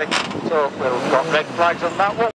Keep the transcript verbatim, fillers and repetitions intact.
traffic. So we've got red flags on that one.